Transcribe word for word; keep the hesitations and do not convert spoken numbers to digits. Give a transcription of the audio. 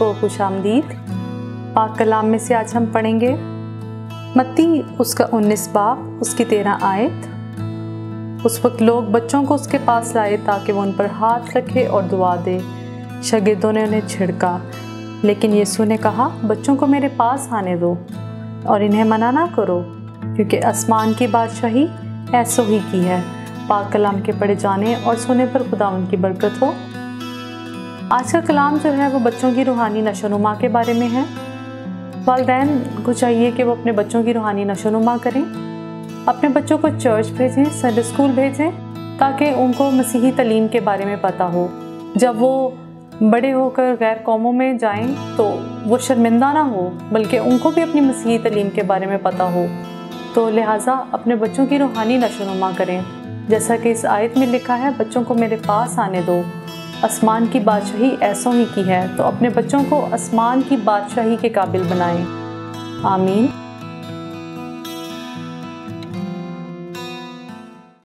को खुशामदीद। पाक कलाम में से आज हम पढ़ेंगे मत्ती उसका उन्नीस बाब उसकी तेरह आयत। उस वक्त लोग बच्चों को उसके पास लाए ताकि वो उन पर हाथ रखे और दुआ दे। शागिर्दों ने उन्हें छिड़का, लेकिन यीशु ने कहा, बच्चों को मेरे पास आने दो और इन्हें मना ना करो, क्योंकि आसमान की बादशाही ऐसो ही की है। पाक कलाम के पढ़े जाने और सुने पर खुदावंद की बरकत हो। आज का कलाम जो है वो बच्चों की रूहानी नशोनुमा के बारे में है। वालिदैन को चाहिए कि वो अपने बच्चों की रूहानी नशोनुमा करें, अपने बच्चों को चर्च भेजें, संडे स्कूल भेजें, ताकि उनको मसीही तालीम के बारे में पता हो। जब वो बड़े होकर गैर कौमों में जाएं तो वो शर्मिंदा ना हो, बल्कि उनको भी अपनी मसीही तालीम के बारे में पता हो। तो लिहाजा अपने बच्चों की रूहानी नशोनुमा करें, जैसा कि इस आयत में लिखा है, बच्चों को मेरे पास आने दो, आसमान की बादशाही ऐसों ही की है। तो अपने बच्चों को आसमान की बादशाही के काबिल बनाएं। आमीन।